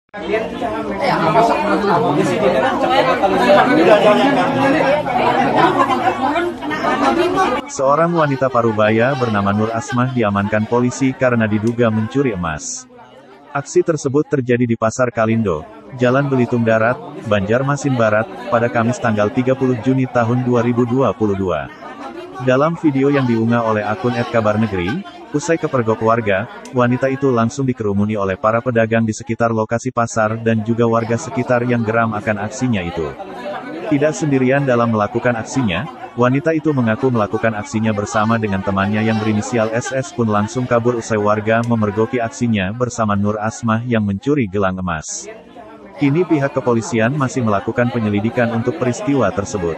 Seorang wanita Parubaya bernama Nur Asmah diamankan polisi karena diduga mencuri emas. Aksi tersebut terjadi di Pasar Kalindo, Jalan Belitung Darat, Banjarmasin Barat, pada Kamis tanggal 30 Juni tahun 2022. Dalam video yang diunggah oleh akun @kabarnegeri, usai kepergok warga, wanita itu langsung dikerumuni oleh para pedagang di sekitar lokasi pasar dan juga warga sekitar yang geram akan aksinya itu. Tidak sendirian dalam melakukan aksinya, wanita itu mengaku melakukan aksinya bersama dengan temannya yang berinisial SS pun langsung kabur usai warga memergoki aksinya bersama Nur Asmah yang mencuri gelang emas. Kini pihak kepolisian masih melakukan penyelidikan untuk peristiwa tersebut.